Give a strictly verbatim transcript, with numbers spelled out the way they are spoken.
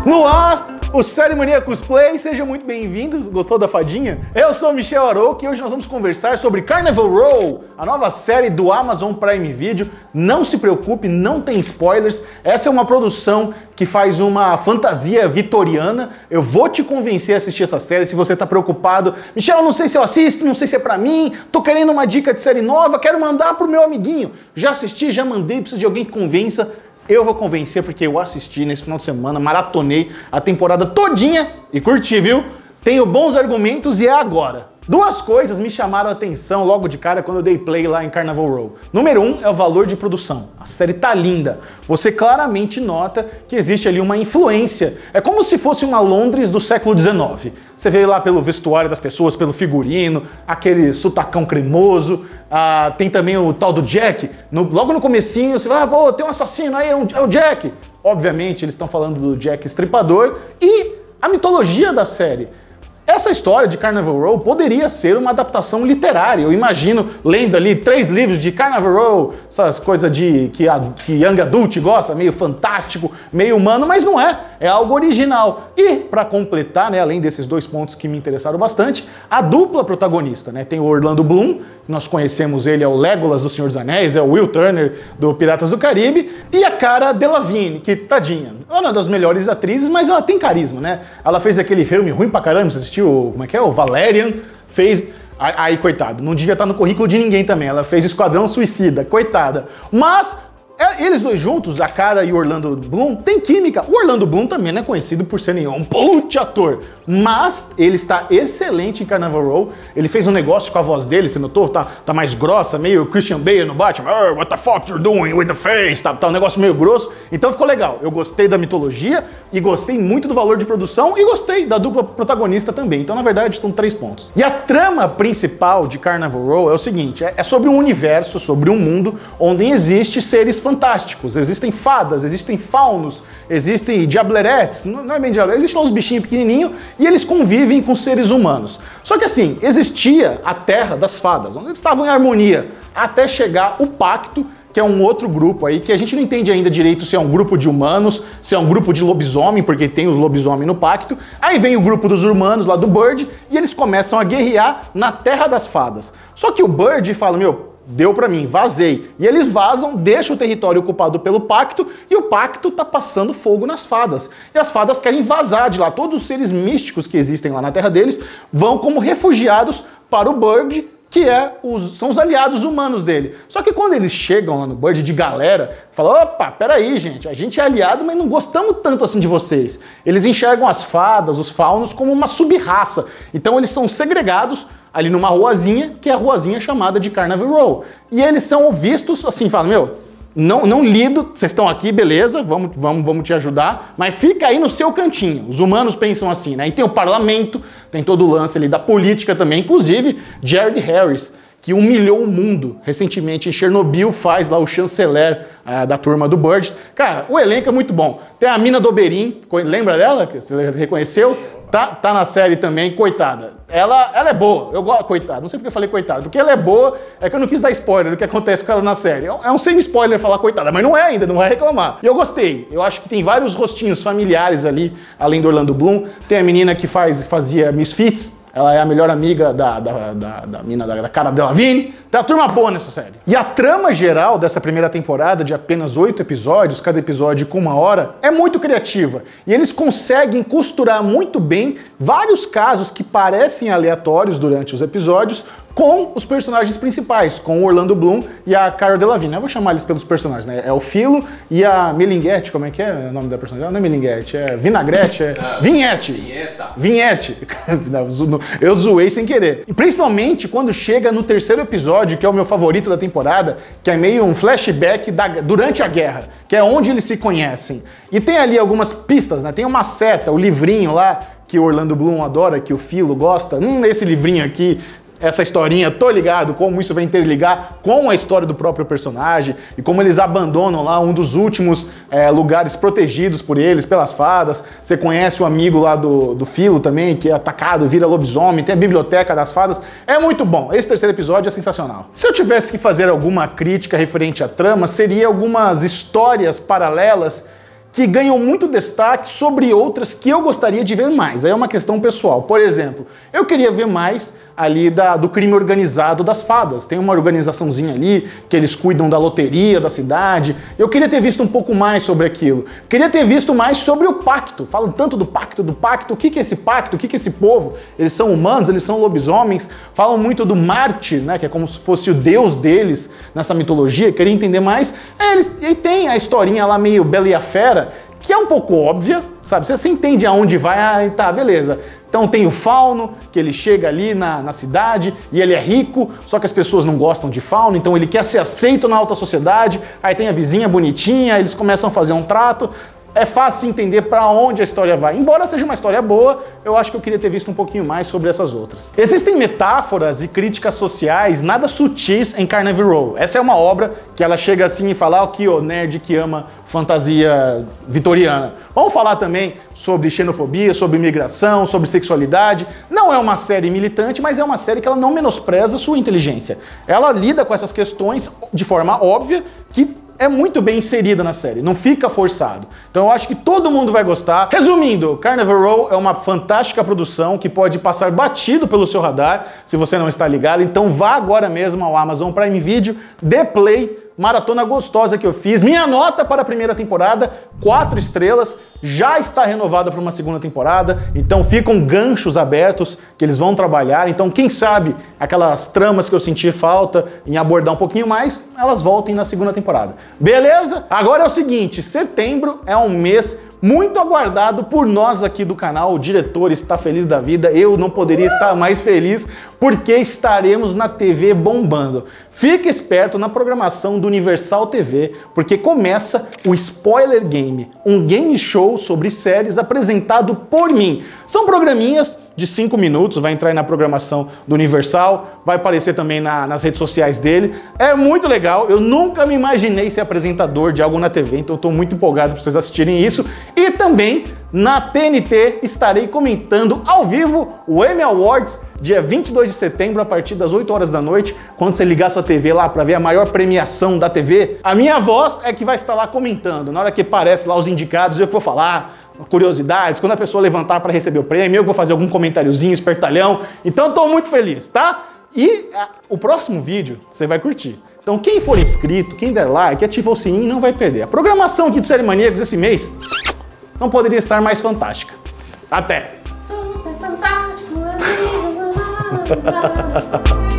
No ar, o Série Mania Cosplay, sejam muito bem-vindos, gostou da fadinha? Eu sou o Michel Arouca e hoje nós vamos conversar sobre Carnival Row, a nova série do Amazon Prime Video. Não se preocupe, não tem spoilers, essa é uma produção que faz uma fantasia vitoriana. Eu vou te convencer a assistir essa série se você tá preocupado. Michel, não sei se eu assisto, não sei se é pra mim, tô querendo uma dica de série nova, quero mandar pro meu amiguinho. Já assisti, já mandei, preciso de alguém que convença. Eu vou convencer porque eu assisti nesse final de semana, maratonei a temporada todinha e curti, viu? Tenho bons argumentos e é agora. Duas coisas me chamaram a atenção logo de cara quando eu dei play lá em Carnival Row. Número um é o valor de produção. A série tá linda. Você claramente nota que existe ali uma influência. É como se fosse uma Londres do século dezenove. Você vê lá pelo vestuário das pessoas, pelo figurino, aquele sotacão cremoso. Ah, tem também o tal do Jack. No, logo no comecinho você vai, ah, pô, tem um assassino aí, é, um, é o Jack. Obviamente eles estão falando do Jack Estripador e a mitologia da série. Essa história de Carnival Row poderia ser uma adaptação literária. Eu imagino lendo ali três livros de Carnival Row, essas coisas de que, a, que Young Adult gosta, meio fantástico, meio humano, mas não é, é algo original. E, para completar, né, além desses dois pontos que me interessaram bastante, a dupla protagonista, né, tem o Orlando Bloom, que nós conhecemos ele, é o Legolas do Senhor dos Anéis, é o Will Turner do Piratas do Caribe, e a Cara Delevingne, que, tadinha, ela não é das melhores atrizes, mas ela tem carisma, né? Ela fez aquele filme ruim pra caramba, você assistiu? Como é que é? O Valerian fez... Aí, coitado, não devia estar no currículo de ninguém também. Ela fez Esquadrão Suicida, coitada. Mas eles dois juntos, a Cara e o Orlando Bloom, tem química. O Orlando Bloom também não é conhecido por ser nenhum puta ator, mas ele está excelente em Carnival Row. Ele fez um negócio com a voz dele, você notou? Tá, tá mais grossa, meio Christian Bale no Batman. Oh, what the fuck you're doing with the face? Tá, tá um negócio meio grosso. Então ficou legal. Eu gostei da mitologia e gostei muito do valor de produção e gostei da dupla protagonista também. Então, na verdade, são três pontos. E a trama principal de Carnival Row é o seguinte, é, é sobre um universo, sobre um mundo onde existe seres fantásticos. Existem fadas, existem faunos, existem diableretes, não, não é bem diableretes, existem uns bichinhos pequenininhos e eles convivem com seres humanos. Só que assim, existia a Terra das Fadas, onde eles estavam em harmonia, até chegar o Pacto, que é um outro grupo aí, que a gente não entende ainda direito se é um grupo de humanos, se é um grupo de lobisomem, porque tem os lobisomem no Pacto. Aí vem o grupo dos humanos lá do Bird, e eles começam a guerrear na Terra das Fadas. Só que o Bird fala, meu, deu pra mim, vazei. E eles vazam, deixam o território ocupado pelo Pacto, e o Pacto tá passando fogo nas fadas. E as fadas querem vazar de lá. Todos os seres místicos que existem lá na terra deles vão como refugiados para o Bird, que é os, são os aliados humanos dele. Só que quando eles chegam lá no Bird de galera, falam, opa, peraí, gente, a gente é aliado, mas não gostamos tanto assim de vocês. Eles enxergam as fadas, os faunos, como uma sub-raça. Então eles são segregados ali numa ruazinha, que é a ruazinha chamada de Carnival Row. E eles são vistos assim, falam, meu, não, não lido, vocês estão aqui, beleza, vamos, vamos, vamos te ajudar, mas fica aí no seu cantinho. Os humanos pensam assim, né? E tem o parlamento, tem todo o lance ali da política também, inclusive Jared Harris, que humilhou o mundo recentemente em Chernobyl, faz lá o chanceler uh, da turma do Bird. Cara, o elenco é muito bom. Tem a Mina Doberin, lembra dela? Que você reconheceu? Tá, tá na série também, coitada. Ela, ela é boa, eu gosto, coitada, não sei porque eu falei coitada, porque ela é boa, é que eu não quis dar spoiler do que acontece com ela na série. É um semi-spoiler falar coitada, mas não é ainda, não vai reclamar. E eu gostei, eu acho que tem vários rostinhos familiares ali, além do Orlando Bloom. Tem a menina que faz, fazia Misfits, ela é a melhor amiga da, da, da, da mina da, da Cara Delevingne. Tem uma turma boa nessa série. E a trama geral dessa primeira temporada, de apenas oito episódios, cada episódio com uma hora, é muito criativa. E eles conseguem costurar muito bem vários casos que parecem aleatórios durante os episódios com os personagens principais, com o Orlando Bloom e a Cara Delevingne. Eu vou chamar eles pelos personagens, né? É o Philo e a Melinguete, como é que é o nome da personagem? Não é Melinguete, é Vinagrete, é ah, Vinhete. Vinheta. Vinhete. Eu zoei sem querer. E principalmente quando chega no terceiro episódio, que é o meu favorito da temporada, que é meio um flashback da, durante a guerra, que é onde eles se conhecem. E tem ali algumas pistas, né? Tem uma seta, o livrinho lá, que o Orlando Bloom adora, que o Philo gosta. Hum, esse livrinho aqui, essa historinha, tô ligado como isso vai interligar com a história do próprio personagem e como eles abandonam lá um dos últimos é, lugares protegidos por eles, pelas fadas. Você conhece o amigo lá do, do Philo também, que é atacado, vira lobisomem, tem a biblioteca das fadas. É muito bom, esse terceiro episódio é sensacional. Se eu tivesse que fazer alguma crítica referente à trama, seria algumas histórias paralelas que ganham muito destaque sobre outras que eu gostaria de ver mais. Aí é uma questão pessoal. Por exemplo, eu queria ver mais ali da, do crime organizado das fadas. Tem uma organizaçãozinha ali que eles cuidam da loteria da cidade. Eu queria ter visto um pouco mais sobre aquilo. Queria ter visto mais sobre o pacto. Falam tanto do pacto, do pacto. O que é esse pacto? O que é esse povo? Eles são humanos? Eles são lobisomens? Falam muito do Marte, né, que é como se fosse o deus deles nessa mitologia. Queria entender mais. É, eles, e tem a historinha lá meio Bela e a Fera, que é um pouco óbvia, sabe? Você, você entende aonde vai, ah, tá, beleza. Então tem o Fauno, que ele chega ali na, na cidade e ele é rico, só que as pessoas não gostam de Fauno, então ele quer ser aceito na alta sociedade, aí tem a vizinha bonitinha, eles começam a fazer um trato. É fácil entender para onde a história vai. Embora seja uma história boa, eu acho que eu queria ter visto um pouquinho mais sobre essas outras. Existem metáforas e críticas sociais nada sutis em Carnival Row. Essa é uma obra que ela chega assim e fala, aqui, ó, nerd que ama fantasia vitoriana. Vamos falar também sobre xenofobia, sobre imigração, sobre sexualidade. Não é uma série militante, mas é uma série que ela não menospreza sua inteligência. Ela lida com essas questões de forma óbvia, que é muito bem inserida na série, não fica forçado. Então eu acho que todo mundo vai gostar. Resumindo, Carnival Row é uma fantástica produção que pode passar batido pelo seu radar, se você não está ligado. Então vá agora mesmo ao Amazon Prime Video, dê play, maratona gostosa que eu fiz. Minha nota para a primeira temporada, quatro estrelas, já está renovada para uma segunda temporada, então ficam ganchos abertos que eles vão trabalhar. Então quem sabe aquelas tramas que eu senti falta em abordar um pouquinho mais, elas voltem na segunda temporada. Beleza? Agora é o seguinte, setembro é um mês muito aguardado por nós aqui do canal. O diretor está feliz da vida, eu não poderia estar mais feliz, porque estaremos na T V bombando. Fique esperto na programação do Universal T V, porque começa o Spoiler Game, um game show sobre séries apresentado por mim. São programinhas de cinco minutos, vai entrar aí na programação do Universal, vai aparecer também na, nas redes sociais dele. É muito legal, eu nunca me imaginei ser apresentador de algo na T V, então estou muito empolgado para vocês assistirem isso. E também na T N T estarei comentando ao vivo o Emmy Awards, dia vinte e dois de setembro, a partir das oito horas da noite, quando você ligar sua T V lá para ver a maior premiação da T V. A minha voz é que vai estar lá comentando, na hora que aparece lá os indicados, eu que vou falar, curiosidades, quando a pessoa levantar para receber o prêmio, eu vou fazer algum comentáriozinho, espertalhão. Então estou muito feliz, tá? E a, o próximo vídeo você vai curtir. Então quem for inscrito, quem der like, ativou o sininho, não vai perder. A programação aqui do Série Maníacos esse mês não poderia estar mais fantástica. Até! Super fantástico, amigo.